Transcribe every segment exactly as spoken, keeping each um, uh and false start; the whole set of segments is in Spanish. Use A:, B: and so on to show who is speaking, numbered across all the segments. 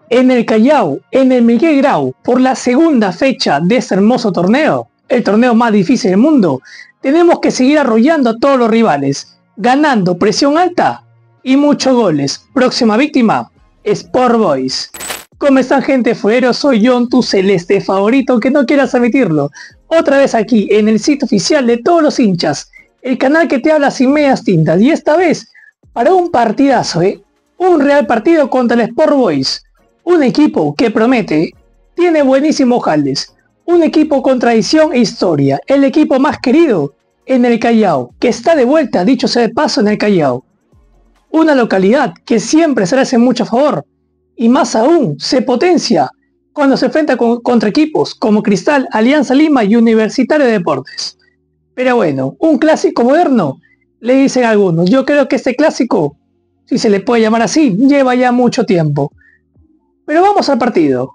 A: En el Callao, en el Miguel Grau, por la segunda fecha de este hermoso torneo, el torneo más difícil del mundo, tenemos que seguir arrollando a todos los rivales, ganando presión alta y muchos goles. Próxima víctima, Sport Boys. ¿Cómo están, gente fuera? Soy John, tu celeste favorito, que no quieras admitirlo. Otra vez aquí, en el sitio oficial de todos los hinchas, el canal que te habla sin medias tintas, y esta vez para un partidazo, ¿eh? Un real partido contra el Sport Boys. Un equipo que promete, tiene buenísimos jales, un equipo con tradición e historia, el equipo más querido en el Callao, que está de vuelta, dicho sea de paso, en el Callao. Una localidad que siempre se le hace mucho favor, y más aún se potencia cuando se enfrenta con, contra equipos como Cristal, Alianza Lima y Universitario de Deportes. Pero bueno, un clásico moderno, le dicen algunos. Yo creo que este clásico, si se le puede llamar así, lleva ya mucho tiempo. Pero vamos al partido.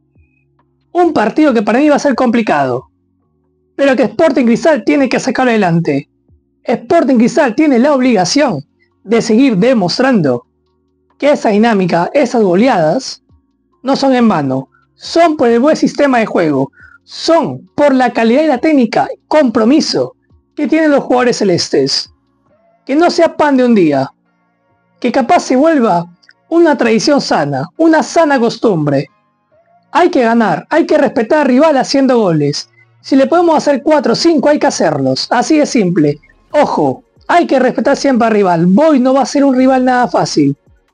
A: Un partido que para mí va a ser complicado, pero que Sporting Cristal tiene que sacarlo adelante. Sporting Cristal tiene la obligación de seguir demostrando que esa dinámica, esas goleadas, no son en vano. Son por el buen sistema de juego, son por la calidad y la técnica, compromiso que tienen los jugadores celestes. Que no sea pan de un día, que capaz se vuelva una tradición sana, una sana costumbre. Hay que ganar, hay que respetar al rival haciendo goles. Si le podemos hacer cuatro o cinco, hay que hacerlos, así de simple. Ojo, hay que respetar siempre al rival. Boy no va a ser un rival nada fácil.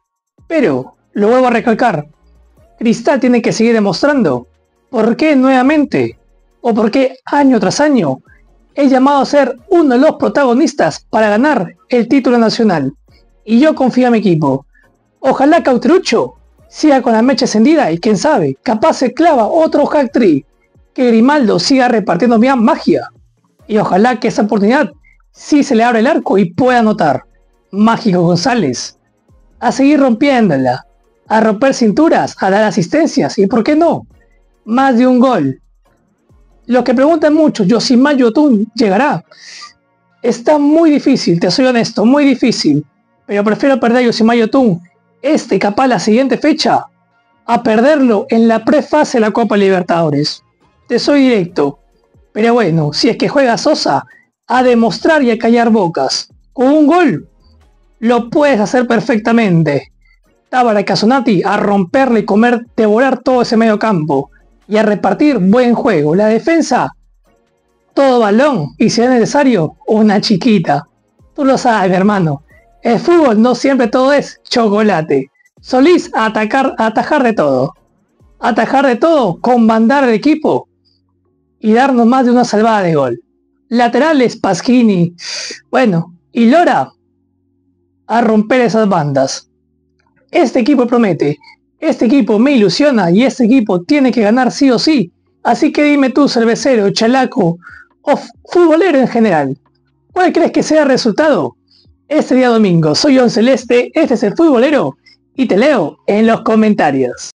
A: Pero, lo vuelvo a recalcar, Cristal tiene que seguir demostrando por qué nuevamente, o por qué año tras año, es llamado a ser uno de los protagonistas para ganar el título nacional. Y yo confío en mi equipo. Ojalá Cauterucho siga con la mecha encendida y quién sabe, capaz se clava otro hat-trick, que Grimaldo siga repartiendo bien magia. Y ojalá que esa oportunidad sí se le abra el arco y pueda anotar. Mágico González, a seguir rompiéndola, a romper cinturas, a dar asistencias y por qué no, más de un gol. Lo que preguntan muchos, Yosimar Yotun llegará. Está muy difícil, te soy honesto, muy difícil, pero prefiero perder a Yosimar Yotun este capaz la siguiente fecha a perderlo en la prefase de la Copa Libertadores. Te soy directo, pero bueno, si es que juega Sosa, a demostrar y a callar bocas. Con un gol lo puedes hacer perfectamente. Tábara y Casonati a romperle y comer, devorar todo ese medio campo y a repartir buen juego. La defensa, todo balón y si es necesario, una chiquita. Tú lo sabes, mi hermano. El fútbol no siempre todo es chocolate. Solís a atacar, a atajar de todo. Atajar de todo, comandar el equipo y darnos más de una salvada de gol. Laterales, Pasquini, bueno, y Lora a romper esas bandas. Este equipo promete, este equipo me ilusiona y este equipo tiene que ganar sí o sí. Así que dime tú, cervecero, chalaco o futbolero en general, ¿cuál crees que sea el resultado? Este día domingo, soy John Celeste, este es el futbolero y te leo en los comentarios.